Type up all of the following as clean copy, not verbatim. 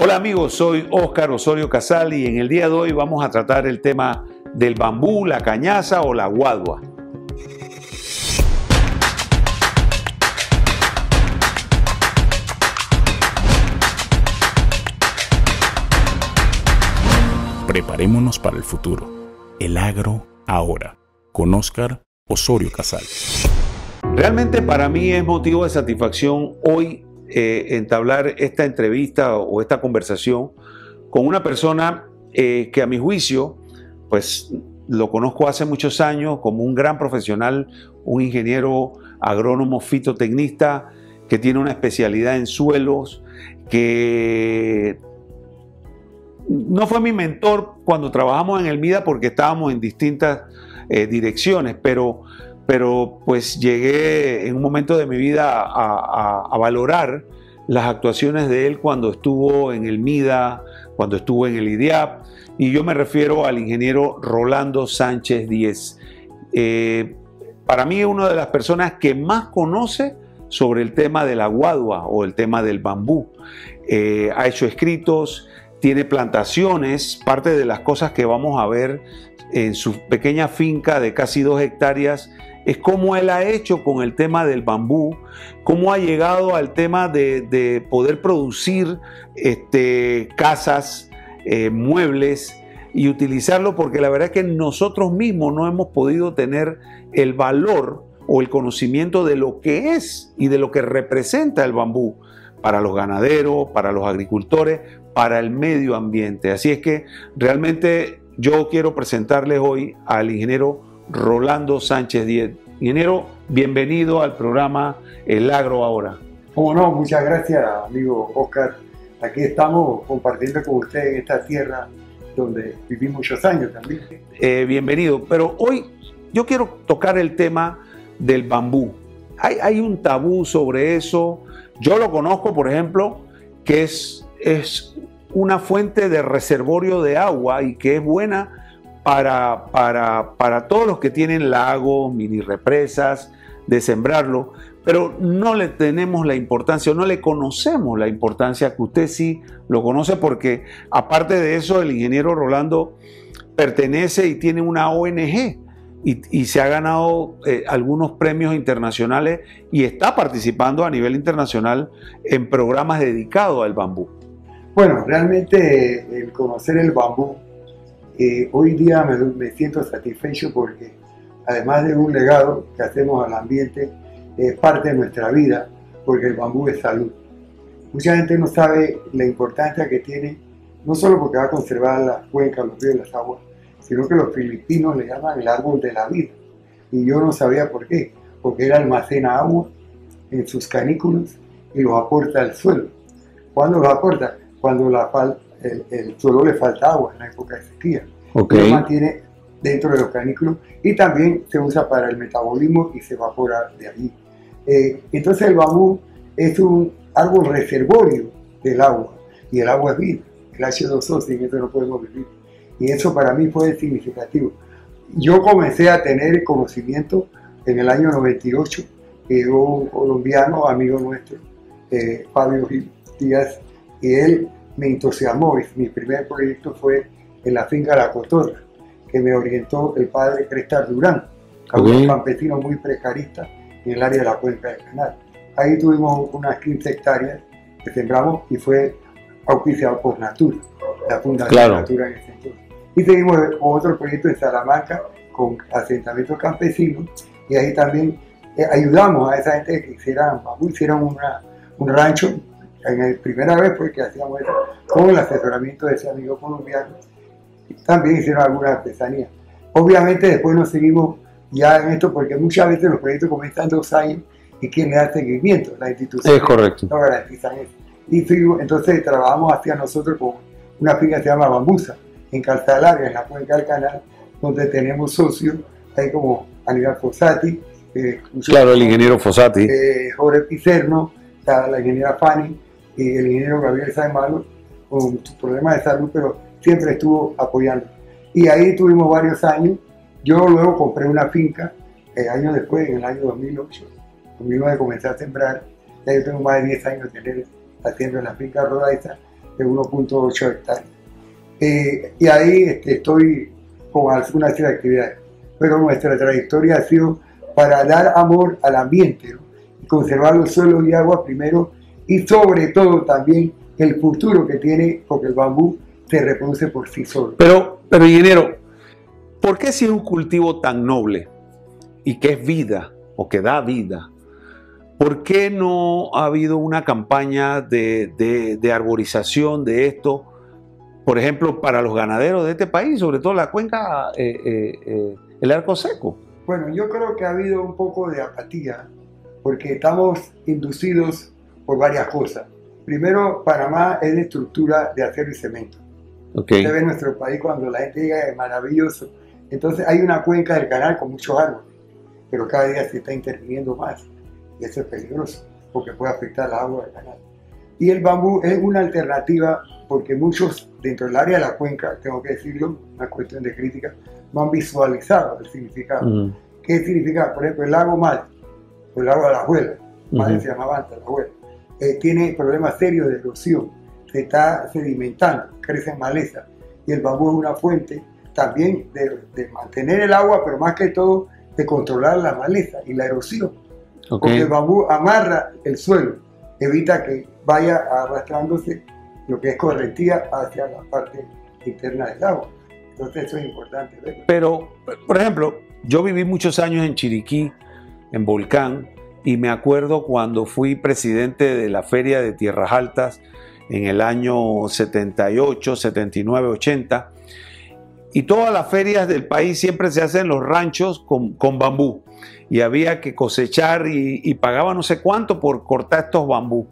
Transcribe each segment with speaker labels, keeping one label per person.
Speaker 1: Hola amigos, soy Óscar Osorio Casal y en el día de hoy vamos a tratar el tema del bambú, la cañaza o la guadua.
Speaker 2: Preparémonos para el futuro. El agro ahora, con Óscar Osorio Casal.
Speaker 1: Realmente para mí es motivo de satisfacción hoy entablar esta entrevista o esta conversación con una persona que a mi juicio, pues lo conozco hace muchos años como un gran profesional, un ingeniero agrónomo fitotecnista que tiene una especialidad en suelos, que no fue mi mentor cuando trabajamos en el MIDA porque estábamos en distintas direcciones, pero pues llegué en un momento de mi vida a valorar las actuaciones de él cuando estuvo en el MIDA, cuando estuvo en el IDIAP, y yo me refiero al ingeniero Rolando Sánchez Díez. Para mí es una de las personas que más conoce sobre el tema de la guadua o el tema del bambú. Ha hecho escritos, tiene plantaciones. Parte de las cosas que vamos a ver en su pequeña finca de casi 2 hectáreas es cómo él ha hecho con el tema del bambú, cómo ha llegado al tema de poder producir casas, muebles y utilizarlo, porque la verdad es que nosotros mismos no hemos podido tener el valor o el conocimiento de lo que es y de lo que representa el bambú para los ganaderos, para los agricultores, para el medio ambiente. Así es que realmente yo quiero presentarles hoy al ingeniero Rolando Sánchez Díez. Ingeniero, bienvenido al programa El Agro Ahora.
Speaker 3: Cómo no, muchas gracias, amigo Óscar. Aquí estamos compartiendo con usted en esta tierra donde viví muchos años también.
Speaker 1: Bienvenido, pero hoy yo quiero tocar el tema del bambú. Hay un tabú sobre eso. Yo lo conozco, por ejemplo, que es una fuente de reservorio de agua y que es buena para todos los que tienen lagos, mini represas, de sembrarlo, pero no le tenemos la importancia, o no le conocemos la importancia que usted sí lo conoce, porque aparte de eso el ingeniero Rolando pertenece y tiene una ONG y se ha ganado algunos premios internacionales y está participando a nivel internacional en programas dedicados al bambú.
Speaker 3: Bueno, realmente el conocer el bambú, hoy día me siento satisfecho porque además de un legado que hacemos al ambiente, es parte de nuestra vida, porque el bambú es salud. Mucha gente no sabe la importancia que tiene, no solo porque va a conservar las cuencas, los ríos, las aguas, sino que los filipinos le llaman el árbol de la vida. Y yo no sabía por qué, porque él almacena agua en sus canículos y los aporta al suelo. ¿Cuándo los aporta? Cuando el suelo le falta agua en la época de sequía.
Speaker 1: Okay.
Speaker 3: Lo mantiene dentro de los canículos y también se usa para el metabolismo y se evapora de allí. Entonces el bambú es un árbol reservorio del agua y el agua es vida. El H2O, sin eso no podemos vivir. Y eso para mí fue significativo. Yo comencé a tener conocimiento en el año 98, que llegó un colombiano, amigo nuestro, Fabio Díaz, y él me entusiasmó. Mi primer proyecto fue en la finca La Cotorra, que me orientó el padre Crestar Durán, un campesino muy precarista en el área de la cuenca del canal. Ahí tuvimos unas 15 hectáreas que sembramos y fue auspiciado por Natura, la Fundación Natura en ese entonces. Y seguimos con otro proyecto en Salamanca con asentamientos campesinos y ahí también ayudamos a esa gente que hicieran un rancho. En la primera vez fue que hacíamos eso con el asesoramiento de ese amigo colombiano. También hicieron alguna artesanía. Obviamente después nos seguimos ya en esto porque muchas veces los proyectos comienzan 2 años y quien le da seguimiento, la institución.
Speaker 1: Es correcto.
Speaker 3: No garantizan eso. Y entonces trabajamos hacia nosotros con una finca que se llama Bambusa, en Calzada Larga, en la cuenca del canal, donde tenemos socios, hay como Aníbal Fossati,
Speaker 1: el ingeniero Fossati,
Speaker 3: Jorge Pizerno, la ingeniera Fanny y el ingeniero Gabriel Saimalo, con sus problemas de salud, pero siempre estuvo apoyando. Y ahí tuvimos varios años. Yo luego compré una finca, años después, en el año 2008, 2009 comencé a sembrar. Ya yo tengo más de 10 años de tener haciendo en la finca Rodaiza, de 1.8 hectáreas. Y ahí estoy con alguna serie de actividades. Pero nuestra trayectoria ha sido para dar amor al ambiente, ¿no? Y conservar los suelos y agua primero, y sobre todo también el futuro que tiene, porque el bambú se reproduce por sí solo.
Speaker 1: Pero ingeniero, ¿por qué si es un cultivo tan noble y que es vida o que da vida, por qué no ha habido una campaña de arborización de esto, por ejemplo, para los ganaderos de este país, sobre todo la cuenca, el arco seco?
Speaker 3: Bueno, yo creo que ha habido un poco de apatía, porque estamos inducidos por varias cosas. Primero, Panamá es de estructura de acero y cemento.
Speaker 1: Okay.
Speaker 3: Usted ve nuestro país cuando la gente llega, es maravilloso. Entonces hay una cuenca del canal con muchos árboles, pero cada día se está interviniendo más. Y eso es peligroso, porque puede afectar el agua del canal. Y el bambú es una alternativa, porque muchos dentro del área de la cuenca, tengo que decirlo, una cuestión de crítica, no han visualizado el significado. ¿Qué significa? Por ejemplo, el lago Mal, o el lago de la Abuela, se llamaba antes la Abuela, tiene problemas serios de erosión, se está sedimentando, crece en maleza, y el bambú es una fuente también de mantener el agua, pero más que todo de controlar la maleza y la erosión. Porque el bambú amarra el suelo, evita que vaya arrastrándose lo que es correntía hacia la parte interna del agua. Entonces eso es importante verlo.
Speaker 1: Pero, por ejemplo, yo viví muchos años en Chiriquí, en Volcán, y me acuerdo cuando fui presidente de la Feria de Tierras Altas en el año 78, 79, 80, y todas las ferias del país siempre se hacen en los ranchos con bambú, y había que cosechar y pagaba no sé cuánto por cortar estos bambú.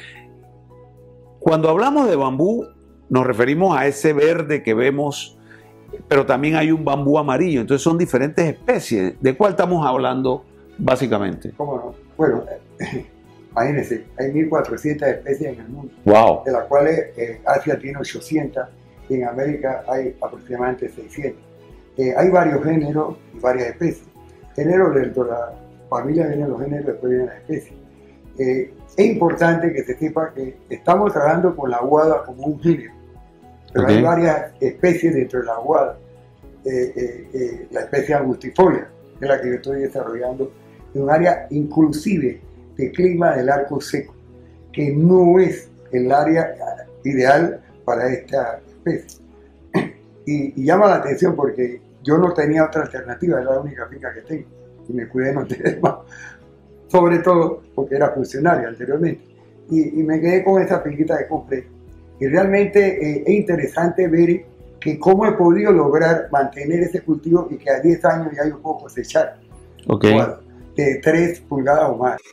Speaker 1: Cuando hablamos de bambú, nos referimos a ese verde que vemos, pero también hay un bambú amarillo, entonces son diferentes especies. ¿De cuál estamos hablando básicamente?
Speaker 3: ¿Cómo no? Bueno, imagínense, hay 1.400 especies en el mundo,
Speaker 1: wow,
Speaker 3: de las cuales Asia tiene 800 y en América hay aproximadamente 600. Hay varios géneros y varias especies. Géneros dentro de la familia vienen los géneros, después vienen las especies. Es importante que se sepa que estamos trabajando con la aguada como un género, pero hay varias especies dentro de la aguada. La especie angustifolia, que es la que yo estoy desarrollando, en un área inclusive de clima del arco seco, que no es el área ideal para esta especie. Y llama la atención porque yo no tenía otra alternativa, era la única finca que tengo, y me cuidé de no tener más, sobre todo porque era funcionario anteriormente. Y me quedé con esa finquita que compré. Y realmente es interesante ver que cómo he podido lograr mantener ese cultivo y que a 10 años ya yo puedo cosechar de 3 pulgadas o más.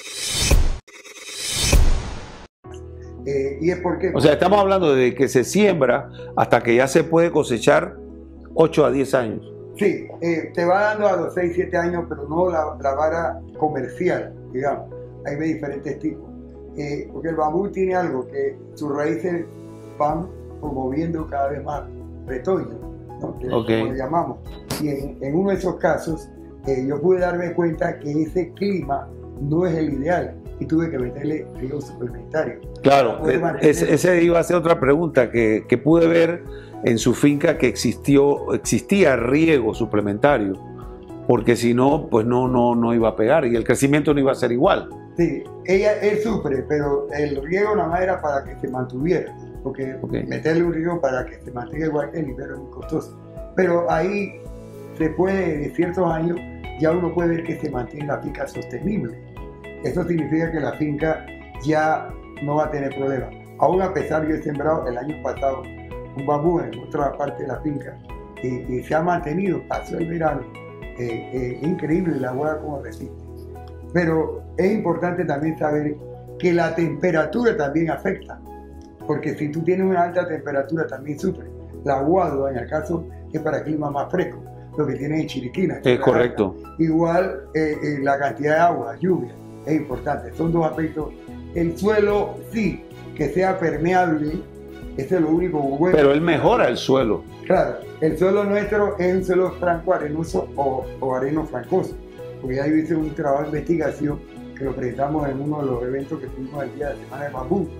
Speaker 3: Y es porque...
Speaker 1: O sea, estamos hablando de que se siembra hasta que ya se puede cosechar 8 a 10 años.
Speaker 3: Sí, te va dando a los 6, 7 años, pero no la vara comercial, digamos. Hay de diferentes tipos. Porque el bambú tiene algo, que sus raíces van promoviendo cada vez más retoño, ¿no? Como le llamamos. Y en uno de esos casos, yo pude darme cuenta que ese clima no es el ideal y tuve que meterle riego suplementario.
Speaker 1: Claro, ese iba a ser otra pregunta que pude ver en su finca, que existía riego suplementario, porque si no, pues no iba a pegar y el crecimiento no iba a ser igual.
Speaker 3: Sí, él sufre, pero el riego nada más era para que se mantuviera, porque meterle un riego para que se mantenga igual que el nivel es muy costoso. Pero ahí se puede, de ciertos años, ya uno puede ver que se mantiene la finca sostenible. Eso significa que la finca ya no va a tener problemas. Aún a pesar, yo he sembrado el año pasado un bambú en otra parte de la finca y se ha mantenido, pasó el verano, increíble la agua como resiste. Pero es importante también saber que la temperatura también afecta, porque si tú tienes una alta temperatura también sufre. La aguadua, en el caso, es para clima más fresco, lo que tiene en Chiriquí.
Speaker 1: Es correcto.
Speaker 3: Igual la cantidad de agua, lluvia, es importante. Son dos aspectos. El suelo, sí, que sea permeable, ese es lo único bueno.
Speaker 1: Pero él mejora el suelo.
Speaker 3: Claro, el suelo nuestro es un suelo franco-arenoso o areno-francoso. Porque ya yo hice un trabajo de investigación que lo presentamos en uno de los eventos que tuvimos el día de la Semana de Bambú.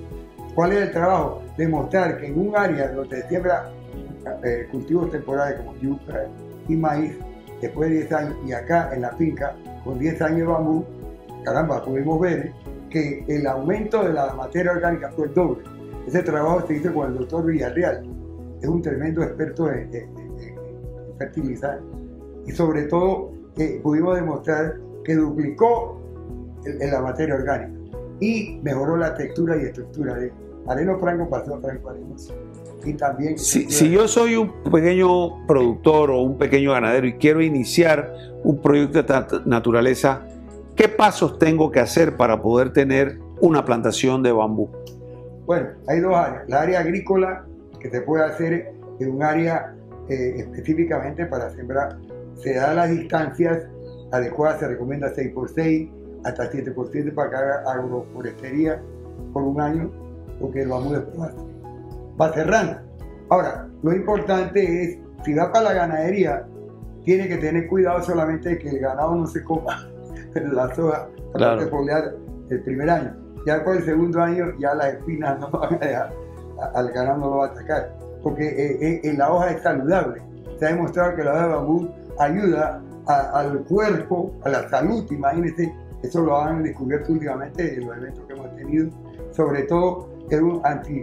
Speaker 3: ¿Cuál es el trabajo? Demostrar que en un área donde se siembra cultivos temporales como yuca y maíz, después de 10 años, y acá en la finca, con 10 años de bambú, caramba, pudimos ver que el aumento de la materia orgánica fue el doble. Ese trabajo se hizo con el doctor Villarreal, es un tremendo experto en fertilizar, y sobre todo pudimos demostrar que duplicó la materia orgánica y mejoró la textura y estructura de Areno Franco pasó a Franco Arenos. Y también
Speaker 1: si yo soy un pequeño productor o un pequeño ganadero y quiero iniciar un proyecto de esta naturaleza, ¿qué pasos tengo que hacer para poder tener una plantación de bambú?
Speaker 3: Bueno, hay dos áreas. La área agrícola, que se puede hacer en un área específicamente para sembrar. Se da las distancias adecuadas, se recomienda 6x6, hasta 7x7 para que haga agroforestería por un año, porque el bambú después va cerrando. Ahora, lo importante es, si va para la ganadería, tiene que tener cuidado solamente de que el ganado no se coma la soja para
Speaker 1: claro.
Speaker 3: foliar el primer año. Ya por el segundo año, ya las espinas no van a dejar, al ganado no lo va a atacar, porque la hoja es saludable. Se ha demostrado que la hoja de bambú ayuda al cuerpo, a la salud, imagínense, eso lo han descubierto últimamente en los eventos que hemos tenido, sobre todo es un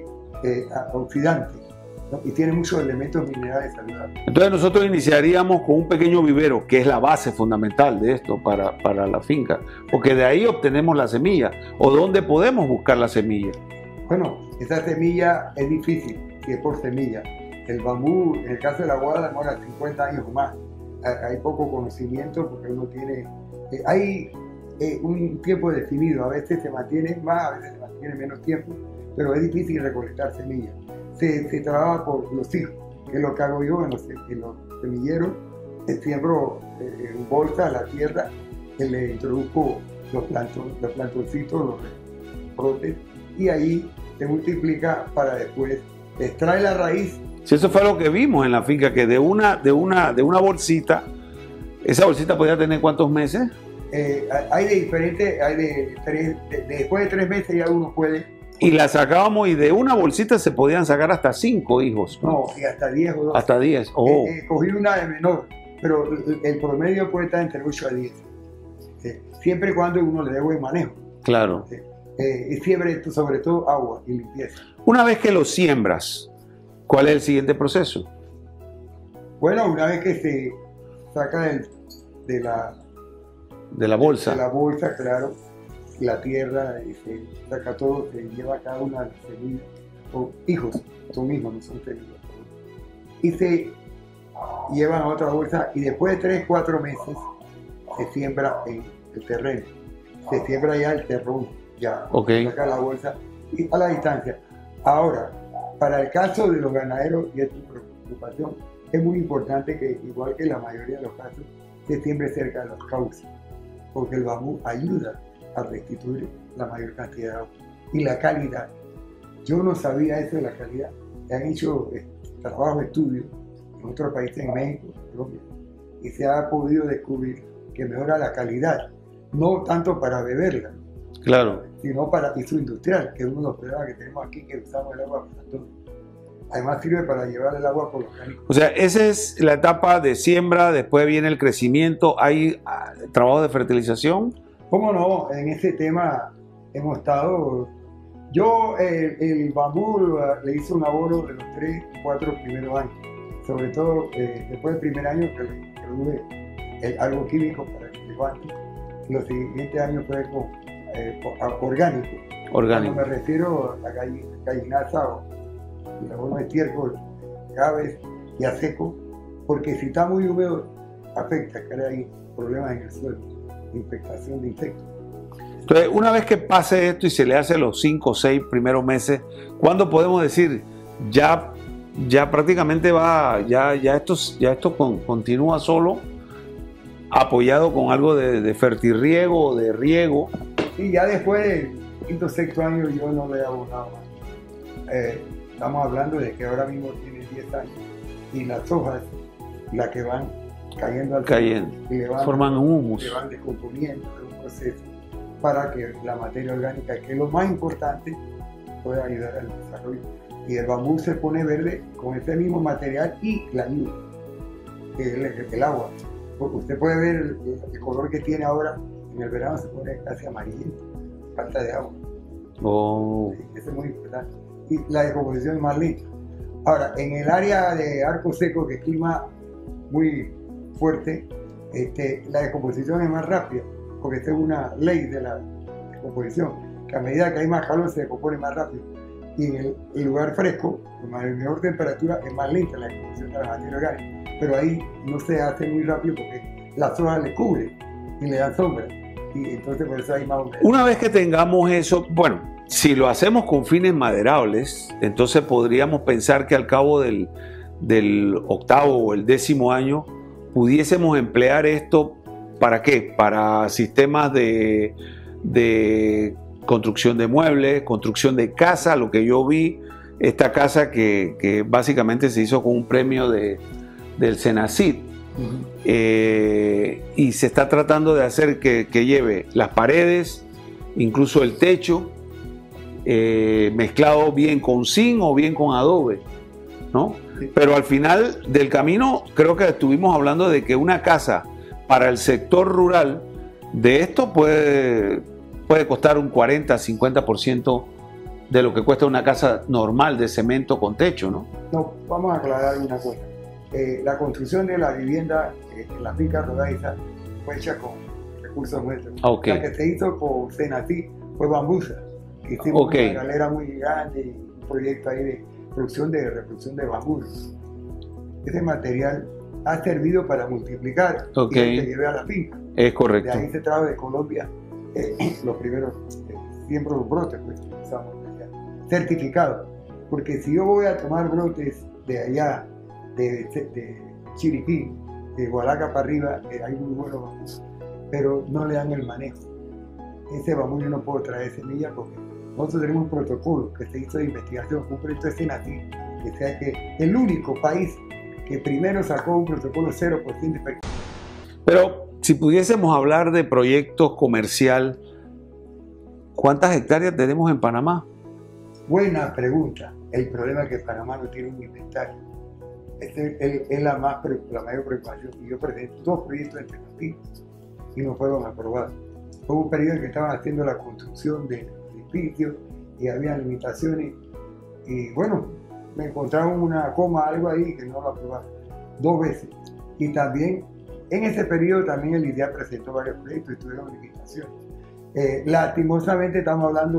Speaker 3: antioxidante, ¿no? Y tiene muchos elementos minerales saludables.
Speaker 1: Entonces nosotros iniciaríamos con un pequeño vivero, que es la base fundamental de esto para la finca, porque de ahí obtenemos la semilla, o dónde podemos buscar la semilla.
Speaker 3: Bueno, esa semilla es difícil, si es por semilla. El bambú, en el caso de la guarda, demora 50 años o más. Hay poco conocimiento porque uno tiene... hay un tiempo definido, a veces se mantiene más, a veces se mantiene menos tiempo, pero es difícil recolectar semillas. Se trabaja por los hijos, que es lo que hago yo en los semilleros. Siembro en bolsa la tierra, le introduzco los plantoncitos, los brotes, y ahí se multiplica para después extraer la raíz.
Speaker 1: Si eso fue lo que vimos en la finca, que de una bolsita, esa bolsita podía tener ¿cuántos meses?
Speaker 3: Hay de diferentes, después de 3 meses ya uno puede.
Speaker 1: Y la sacábamos y de una bolsita se podían sacar hasta 5 hijos.
Speaker 3: No, y hasta 10 o 12.
Speaker 1: Hasta 10. Oh.
Speaker 3: Cogí una de menor, pero el promedio puede estar entre 8 a 10. Siempre y cuando uno le dé buen manejo.
Speaker 1: Claro.
Speaker 3: Y siempre, sobre todo, agua y limpieza.
Speaker 1: Una vez que lo siembras, ¿cuál es el siguiente proceso?
Speaker 3: Bueno, una vez que se saca de la
Speaker 1: bolsa.
Speaker 3: De la bolsa, claro, la tierra, y se saca todo, se lleva cada una de las semillas, o hijos, son hijos, no son semillas. Y se llevan a otra bolsa y después de 3-4 meses se siembra en el terreno. Se siembra ya el terrón, ya.
Speaker 1: Okay.
Speaker 3: Se saca la bolsa y a la distancia. Ahora, para el caso de los ganaderos, y es tu preocupación, es muy importante que, igual que en la mayoría de los casos, se siembre cerca de los cauces, porque el bambú ayuda a restituir la mayor cantidad de agua. Y la calidad, yo no sabía eso de la calidad. Han hecho trabajo de estudio en otros países, en México, en Colombia, y se ha podido descubrir que mejora la calidad, no tanto para beberla,
Speaker 1: claro,
Speaker 3: sino para uso industrial, que es uno de los problemas que tenemos aquí, que usamos el agua para todo. Además sirve para llevar el agua por los canicos.
Speaker 1: O sea, esa es la etapa de siembra, después viene el crecimiento, hay trabajo de fertilización.
Speaker 3: ¿Cómo no? En ese tema hemos estado... Yo el bambú le hice un abono de los 3-4 primeros años, sobre todo después del primer año que le introduje algo químico para que levante. Los siguientes años fue orgánico.
Speaker 1: Orgánico.
Speaker 3: Cuando me refiero a gallinaza o el abono de estiércol, aves y a seco, porque si está muy húmedo afecta, crea ahí problemas en el suelo, infectación de insectos.
Speaker 1: Entonces, una vez que pase esto y se le hace los 5 o 6 primeros meses, ¿cuándo podemos decir ya prácticamente esto continúa solo, apoyado con algo de fertirriego o de riego?
Speaker 3: Y ya después del 5º o 6º año yo no le he abonado más. Estamos hablando de que ahora mismo tiene 10 años y las hojas, las que van cayendo al suelo,
Speaker 1: forman humus,
Speaker 3: se van descomponiendo, es un proceso para que la materia orgánica, que es lo más importante puede ayudar al desarrollo. Y el bambú se pone verde con ese mismo material y la lluvia, que es el agua. Porque usted puede ver el color que tiene ahora, en el verano se pone casi amarillento, falta de agua.
Speaker 1: Oh.
Speaker 3: Sí, eso es muy importante. Y la descomposición es más lenta. Ahora, en el área de Arco Seco, que es clima muy fuerte, la descomposición es más rápida, porque esta es una ley de la descomposición, que a medida que hay más calor se decompone más rápido. Y en el lugar fresco, con menor temperatura, es más lenta la descomposición de la materia orgánica. Pero ahí no se hace muy rápido porque las hojas le cubren y le dan sombra. Y entonces por eso hay más humedad.
Speaker 1: Una vez que tengamos eso, bueno, si lo hacemos con fines maderables, entonces podríamos pensar que al cabo del 8º o el 10º año pudiésemos emplear esto ¿para qué? Para sistemas de construcción de muebles, construcción de casa, lo que yo vi, esta casa que básicamente se hizo con un premio del Senacid. Y se está tratando de hacer que lleve las paredes, incluso el techo, mezclado bien con zinc o bien con adobe, ¿no?
Speaker 3: Sí.
Speaker 1: Pero al final del camino creo que estuvimos hablando de que una casa para el sector rural de esto puede costar un 40-50% de lo que cuesta una casa normal de cemento con techo, ¿no?
Speaker 3: No, vamos a aclarar una cosa. La construcción de la vivienda en la finca rodadiza fue hecha con recursos nuestros.
Speaker 1: Okay.
Speaker 3: La que se hizo con Senacid fue Bambusa, que hicimos
Speaker 1: Okay.
Speaker 3: una galera muy grande y un proyecto ahí de reproducción de bambú. Ese material ha servido para multiplicar
Speaker 1: Okay.
Speaker 3: y que lleve a la finca.
Speaker 1: Es correcto.
Speaker 3: De ahí se trajo de Colombia los primeros 100 brotes, pues, usamos allá, certificados. Porque si yo voy a tomar brotes de allá, de Chiriquí, de Hualaca para arriba, hay muy buenos bambús, pero no le dan el manejo. Ese bambú yo no puedo traer semillas porque nosotros tenemos un protocolo que se hizo de investigación, un proyecto de Senacid, que sea que el único país que primero sacó un protocolo 0% efectivo.
Speaker 1: Pero si pudiésemos hablar de proyectos comercial, ¿cuántas hectáreas tenemos en Panamá?
Speaker 3: Buena pregunta. El problema es que Panamá no tiene un inventario. Es la mayor preocupación. Y yo presenté 2 proyectos en Tecnocito y no fueron aprobados. Hubo un periodo en que estaban haciendo la construcción de edificios y había limitaciones. Y bueno, me encontraron una coma, algo ahí que no lo aprobaron 2 veces. Y también en ese periodo también el IDEA presentó varios proyectos y tuvieron limitaciones. Lastimosamente estamos hablando de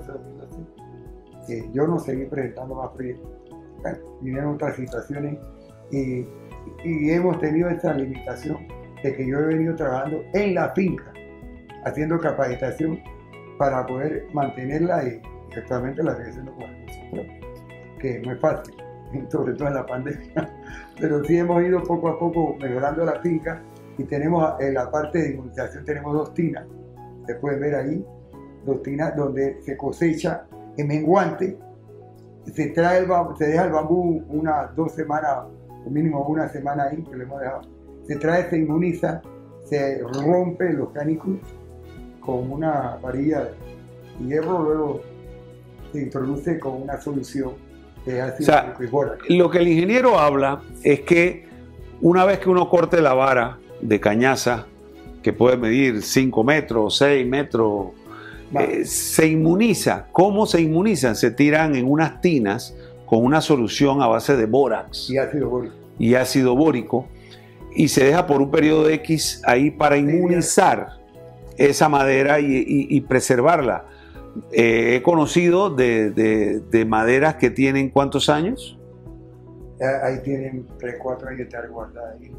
Speaker 3: 2011-2012. Yo no seguí presentando más proyectos. Bueno, vinieron otras situaciones y hemos tenido esa limitación de que yo he venido trabajando en la finca, haciendo capacitación para poder mantenerla y actualmente la estoy haciendo con recursos propios, que no es fácil, sobre todo en la pandemia, pero sí hemos ido poco a poco mejorando la finca y tenemos en la parte de inmunización tenemos 2 tinas, se pueden ver ahí, 2 tinas donde se cosecha en menguante. Se deja el bambú unas 2 semanas, o mínimo una semana ahí, que lo hemos dejado. Se trae, se inmuniza, se rompe los canículos con una varilla de hierro, luego se introduce con una solución de ácido bóraco.
Speaker 1: Lo que el ingeniero habla es que una vez que uno corte la vara de cañaza, que puede medir 5 metros, 6 metros, se inmuniza. ¿Cómo se inmunizan? Se tiran en unas tinas con una solución a base de bórax y ácido bórico y se deja por un periodo de X ahí para inmunizar esa madera y preservarla. He conocido de maderas que tienen ¿cuántos años?
Speaker 3: Ahí tienen 3, 4 años de estar guardadas ahí.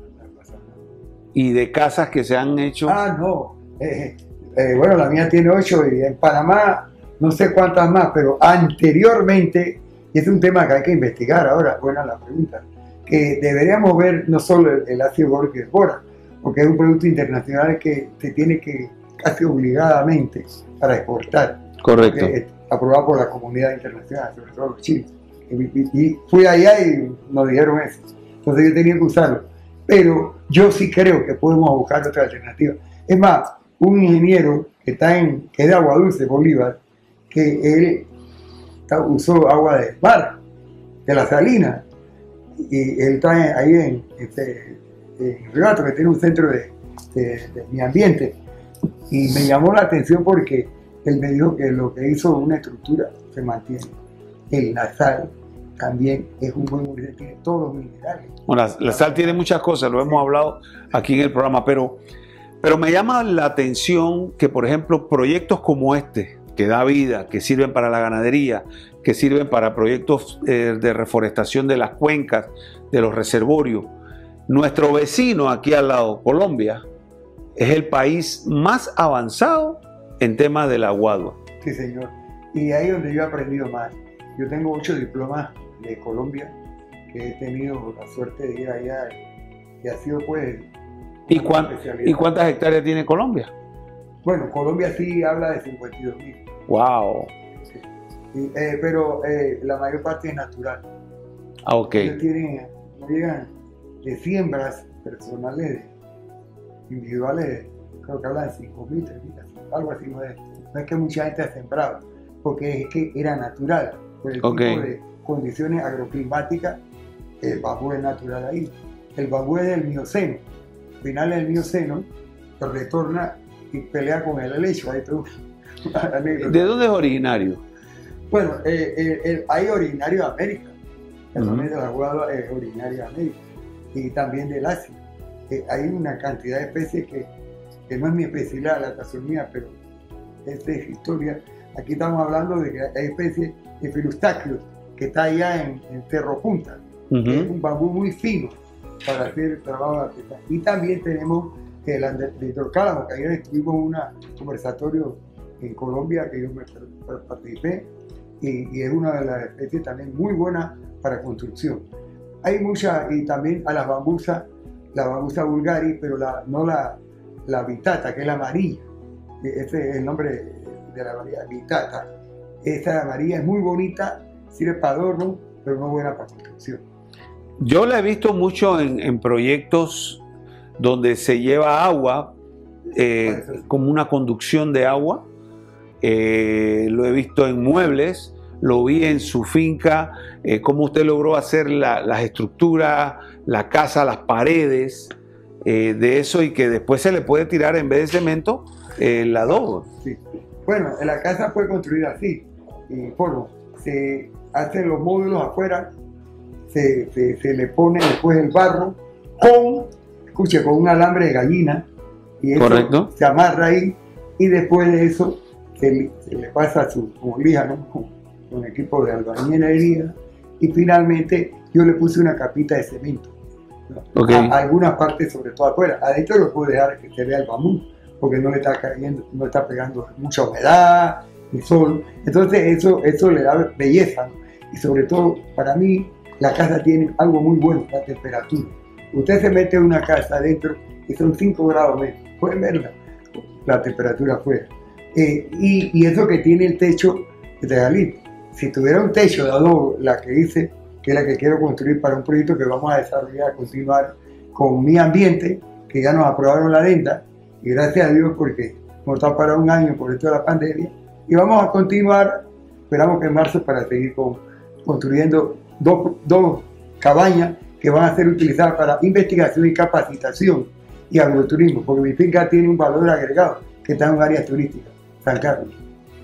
Speaker 1: Y de casas que se han hecho.
Speaker 3: No. Bueno, la mía tiene 8 y en Panamá no sé cuántas más, pero anteriormente, y es un tema que hay que investigar ahora, buena la pregunta, que deberíamos ver no solo el ácido bórico y el bórax, porque es un producto internacional que se tiene que casi obligadamente para exportar.
Speaker 1: Correcto.
Speaker 3: Aprobado por la comunidad internacional, sobre todo los chinos. Y fui allá y nos dijeron eso. Entonces yo tenía que usarlo. Pero yo sí creo que podemos buscar otra alternativa. Es más, un ingeniero que es de Agua Dulce, Bolívar, que él usó agua de mar, de la salina, y él está ahí en Río Hato, que tiene un centro de mi ambiente, y me llamó la atención porque él me dijo que lo que hizo una estructura se mantiene. La sal también es un buen nutriente, tiene todos los minerales.
Speaker 1: Bueno, la sal tiene muchas cosas, lo hemos hablado aquí en el programa, pero me llama la atención que, por ejemplo, proyectos como este, que da vida, que sirven para la ganadería, que sirven para proyectos de reforestación de las cuencas, de los reservorios. Nuestro vecino aquí al lado, Colombia, es el país más avanzado en temas del aguado.
Speaker 3: Sí, señor. Y ahí es donde yo he aprendido más. Yo tengo 8 diplomas de Colombia, que he tenido la suerte de ir allá y ha sido pues...
Speaker 1: ¿Y cuántas hectáreas tiene Colombia?
Speaker 3: Bueno, Colombia sí habla de 52.000.
Speaker 1: ¡Wow!
Speaker 3: Sí. Pero la mayor parte es natural.
Speaker 1: Ah, ok.
Speaker 3: Ellos no llegan de siembras personales, individuales, creo que hablan de 5.000, 3.000, algo así. No es que mucha gente ha sembrado, porque es que era natural. Por el tipo de condiciones agroclimáticas, el bambú es natural ahí. El bambú es del Mioceno. Finales del Mioceno, retorna y pelea con el helecho. ¿De
Speaker 1: dónde es originario?
Speaker 3: Bueno, hay originario de América. El de la aguada es originario de América. Y también del Asia. Hay una cantidad de especies que no es mi especialidad, la taxonomía, pero esta es historia. Aquí estamos hablando de que hay especies de Filustaceus, que está allá en Cerro Punta, que es un bambú muy fino para hacer trabajo artesanal. Y también tenemos el hidrocálamo, que ayer estuvimos en un conversatorio en Colombia que yo me participé, y es una de las especies también muy buenas para construcción. Hay muchas, y también a las bambusas, la bambusa vulgaris, pero no la vitata, que es la amarilla. Ese es el nombre de la variedad, vitata. Esta amarilla es muy bonita, sirve para adorno, pero no buena para construcción.
Speaker 1: Yo la he visto mucho en proyectos donde se lleva agua, como una conducción de agua. Lo he visto en muebles, lo vi en su finca, cómo usted logró hacer las estructuras, la casa, las paredes, de eso, y que después se le puede tirar en vez de cemento el adobo.
Speaker 3: Sí. Bueno, la casa fue construida así, y polvo. Se hacen los módulos afuera, se le pone después el barro con un alambre de gallina, y eso
Speaker 1: correcto,
Speaker 3: se amarra ahí, y después de eso se le pasa como lija, ¿no? Con equipo de albañilería, y finalmente yo le puse una capita de cemento, ¿no?
Speaker 1: Okay.
Speaker 3: A algunas partes, sobre todo afuera. Adentro lo puedo dejar que se vea el bambú, porque no le está cayendo, no está pegando mucha humedad ni sol. Entonces eso le da belleza, ¿no? Y sobre todo, para mí, la casa tiene algo muy bueno, la temperatura. Usted se mete en una casa adentro y son 5 grados menos. Pueden verla, la temperatura afuera. Y eso que tiene el techo de galito. Si tuviera un techo de adobe, la que hice, que es la que quiero construir para un proyecto que vamos a desarrollar, continuar con mi ambiente, que ya nos aprobaron la adenda, y gracias a Dios porque hemos estado para un año por esto de la pandemia, y vamos a continuar, esperamos que en marzo, para seguir construyendo dos cabañas que van a ser utilizadas para investigación y capacitación y agroturismo, porque mi finca tiene un valor agregado que está en un área turística, San Carlos.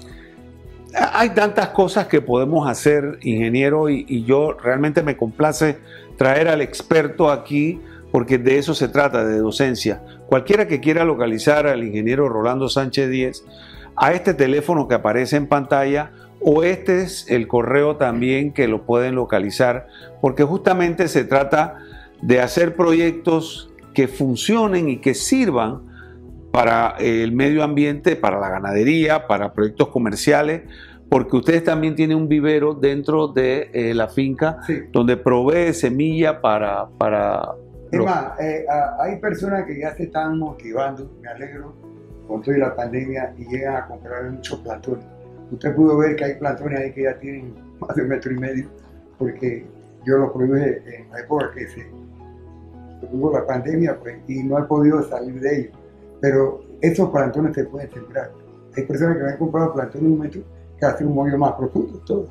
Speaker 1: Hay tantas cosas que podemos hacer, ingeniero, y yo realmente me complace traer al experto aquí, porque de eso se trata, de docencia. Cualquiera que quiera localizar al ingeniero Rolando Sánchez Díez, a este teléfono que aparece en pantalla, o este es el correo también que lo pueden localizar, porque justamente se trata de hacer proyectos que funcionen y que sirvan para el medio ambiente, para la ganadería, para proyectos comerciales, porque ustedes también tienen un vivero dentro de la finca, sí, donde provee semilla para
Speaker 3: es más, hay personas que ya se están motivando, me alegro, con toda la pandemia, y llegan a comprar muchos plantones. Usted pudo ver que hay plantones ahí que ya tienen más de 1,5 metros, porque yo los produje en la época que se tuvo la pandemia, pues, y no he podido salir de ellos. Pero esos plantones se pueden sembrar. Hay personas que me han comprado plantones de 1 metro que hacen un mollo más profundo, todo.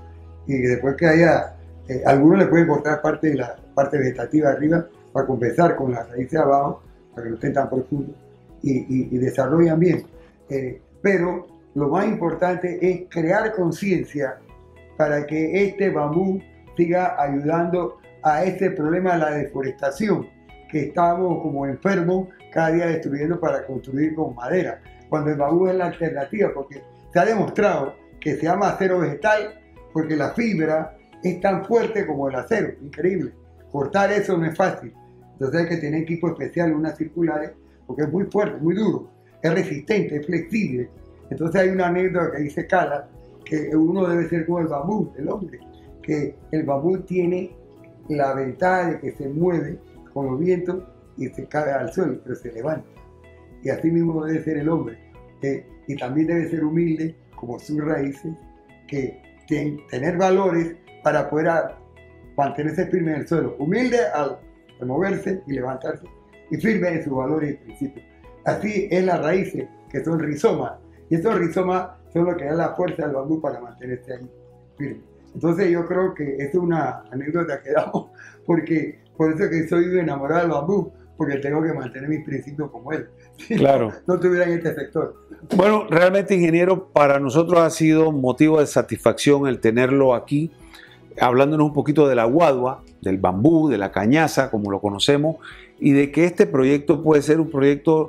Speaker 3: y después que haya, algunos le pueden cortar parte de la parte vegetativa de arriba para compensar con las raíces de abajo, para que no estén tan profundos y desarrollan bien. Pero lo más importante es crear conciencia para que este bambú siga ayudando a este problema de la deforestación, que estamos como enfermos cada día destruyendo para construir con madera, cuando el bambú es la alternativa, porque se ha demostrado que se llama acero vegetal porque la fibra es tan fuerte como el acero, increíble. Cortar eso no es fácil, entonces hay que tener equipo especial, unas circulares, porque es muy fuerte, muy duro, es resistente, es flexible. Entonces hay una anécdota que dice Cala, que uno debe ser como el bambú, el hombre, que el bambú tiene la ventaja de que se mueve con los vientos y se cae al suelo, pero se levanta. Y así mismo debe ser el hombre. Y también debe ser humilde, como sus raíces, que tener valores para poder mantenerse firme en el suelo. Humilde al moverse y levantarse, y firme en sus valores y principios. Así es las raíces, que son rizomas. Y esos rizomas son lo que da la fuerza al bambú para mantenerse ahí firme. Entonces yo creo que es una anécdota que damos, porque por eso que soy enamorado del bambú, porque tengo que mantener mis principios como él.
Speaker 1: Claro.
Speaker 3: No estuviera en este sector.
Speaker 1: Bueno, realmente, ingeniero, para nosotros ha sido motivo de satisfacción el tenerlo aquí, hablándonos un poquito de la guadua, del bambú, de la cañaza, como lo conocemos, y de que este proyecto puede ser un proyecto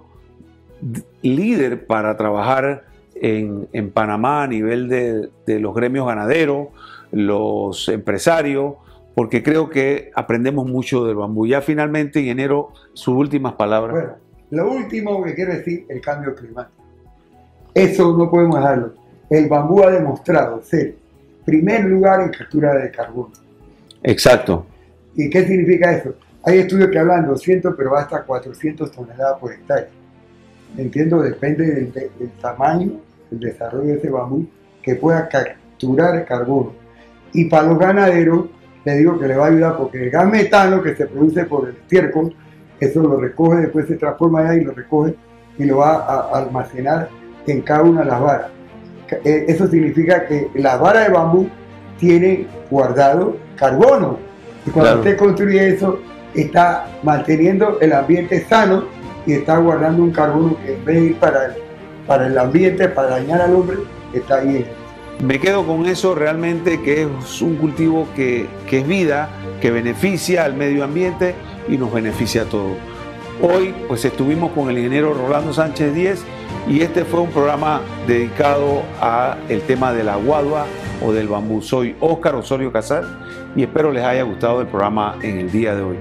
Speaker 1: líder para trabajar en Panamá a nivel de los gremios ganaderos, los empresarios, porque creo que aprendemos mucho del bambú. Ya finalmente, ingeniero, sus últimas palabras.
Speaker 3: Bueno, lo último que quiero decir, el cambio climático. Eso no podemos dejarlo. El bambú ha demostrado ser primer lugar en captura de carbono.
Speaker 1: Exacto.
Speaker 3: ¿Y qué significa eso? Hay estudios que hablan 200, pero hasta 400 toneladas por hectárea. Entiendo, depende del tamaño, del desarrollo de ese bambú, que pueda capturar carbono. Y para los ganaderos, le digo que le va a ayudar porque el gas metano que se produce por el estiércol, eso lo recoge, después se transforma allá y lo recoge y lo va a almacenar en cada una de las varas. Eso significa que las varas de bambú tienen guardado carbono. Y cuando usted construye eso, está manteniendo el ambiente sano y está guardando un carbono que en vez de ir para el ambiente, para dañar al hombre, está ahí.
Speaker 1: Me quedo con eso realmente, que es un cultivo que es vida, que beneficia al medio ambiente y nos beneficia a todos. Hoy pues estuvimos con el ingeniero Rolando Sánchez Díez y este fue un programa dedicado al tema de la guadua o del bambú. Soy Óscar Osorio Casal y espero les haya gustado el programa en el día de hoy.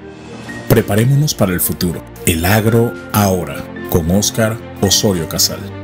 Speaker 2: Preparémonos para el futuro. El agro ahora, con Óscar Osorio Casal.